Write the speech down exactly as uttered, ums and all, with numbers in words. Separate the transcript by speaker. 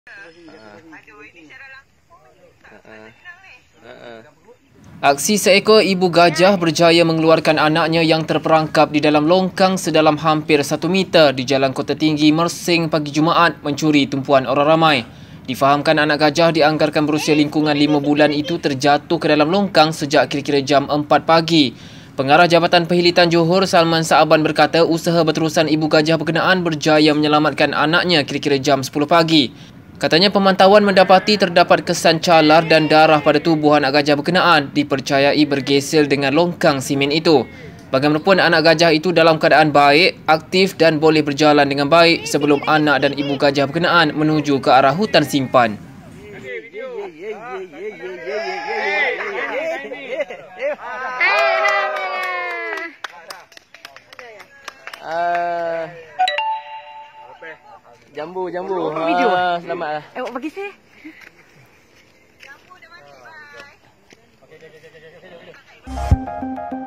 Speaker 1: Aksi seekor ibu gajah berjaya mengeluarkan anaknya yang terperangkap di dalam longkang sedalam hampir satu meter di Jalan Kota Tinggi, Mersing pagi Jumaat mencuri tumpuan orang ramai. Difahamkan anak gajah dianggarkan berusia lingkungan lima bulan itu terjatuh ke dalam longkang sejak kira-kira jam empat pagi. Pengarah Jabatan Perkhidmatan Johor, Salman Saaban berkata usaha berterusan ibu gajah berkenaan berjaya menyelamatkan anaknya kira-kira jam sepuluh pagi. Katanya pemantauan mendapati terdapat kesan calar dan darah pada tubuh anak gajah berkenaan dipercayai bergesel dengan longkang simen itu. Bagaimanapun anak gajah itu dalam keadaan baik, aktif dan boleh berjalan dengan baik sebelum anak dan ibu gajah berkenaan menuju ke arah hutan simpan. Uh, jambu, jambu.
Speaker 2: Oh, video.
Speaker 1: Ah, selamatlah.
Speaker 2: Eh, bagi saya.
Speaker 1: Jambu dah mati, bye.